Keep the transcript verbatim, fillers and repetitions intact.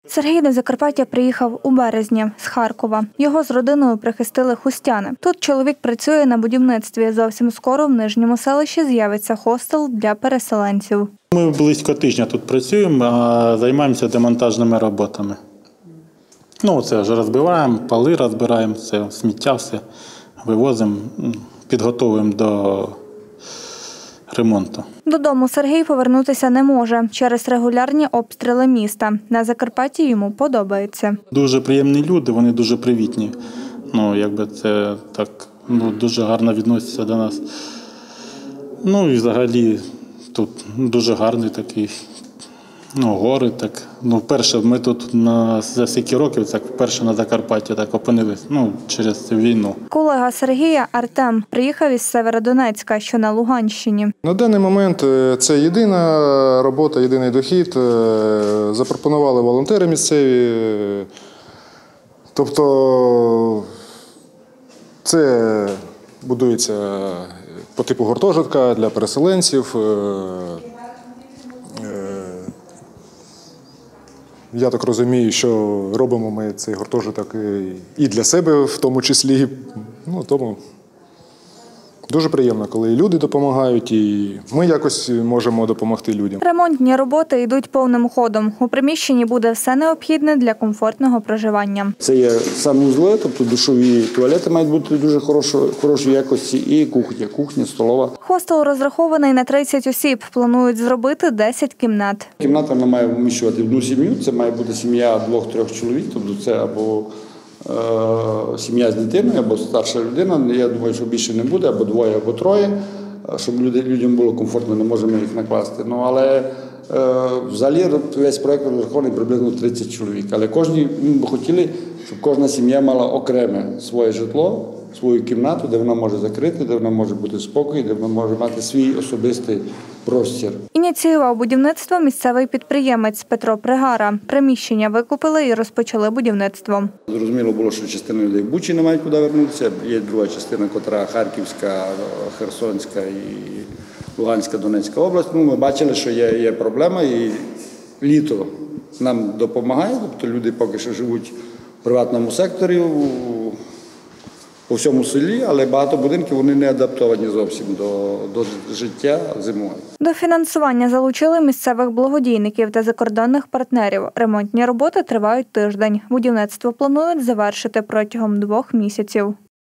Сергій до Закарпаття приїхав у березні з Харкова. Його з родиною прихистили хустяни. Тут чоловік працює на будівництві. Зовсім скоро в Нижньому селищі з'явиться хостел для переселенців. Ми близько тижня тут працюємо, а займаємося демонтажними роботами. Ну, це вже розбиваємо, поли розбираємо, це сміття все вивозимо, підготовуємо до ремонту. Додому Сергій повернутися не може через регулярні обстріли міста. На Закарпатті йому подобається. Дуже приємні люди, вони дуже привітні. Ну, якби це так, ну, дуже гарно відносяться до нас. Ну, і взагалі тут дуже гарний такий, ну, гори так. Ну, вперше ми тут на, за стільки років, так, вперше на Закарпатті так опинились, ну, через війну. Колега Сергія Артем приїхав із Северодонецька, що на Луганщині. На даний момент це єдина робота, єдиний дохід. Запропонували волонтери місцеві. Тобто це будується по типу гуртожитка для переселенців. Я так розумію, що робимо ми цей гуртожиток і для себе в тому числі. Ну, тому дуже приємно, коли і люди допомагають, і ми якось можемо допомогти людям. Ремонтні роботи йдуть повним ходом. У приміщенні буде все необхідне для комфортного проживання. Це є санвузли, тобто душові туалети мають бути дуже хорошої, хорошої якості, і кухня, кухня, столова. Хостел розрахований на тридцять осіб. Планують зробити десять кімнат. Кімната має вміщувати одну сім'ю, це має бути сім'я двох-трьох чоловік, тобто це або е, сім'я з дитиною, або старша людина. Я думаю, що більше не буде, або двоє, або троє, щоб люди, людям було комфортно, не можемо їх накласти. Ну, але е, взагалі весь проєкт розрахований приблизно тридцять чоловік. Але кожні, ми б хотіли, щоб кожна сім'я мала окреме своє житло, свою кімнату, де вона може закрити, де вона може бути спокій, де вона може мати свій особистий простір. Ініціював будівництво місцевий підприємець Петро Пригара. Приміщення викупили і розпочали будівництво. Зрозуміло було, що частина людей в Бучі не мають куди вернутися. Є друга частина, котра Харківська, Херсонська і Луганська, Донецька область. Ну, ми бачили, що є, є проблема, і літо нам допомагає. Тобто люди поки що живуть в приватному секторі, по всьому селі, але багато будинків вони не адаптовані зовсім до, до життя зимою. До фінансування залучили місцевих благодійників та закордонних партнерів. Ремонтні роботи тривають тиждень. Будівництво планують завершити протягом двох місяців.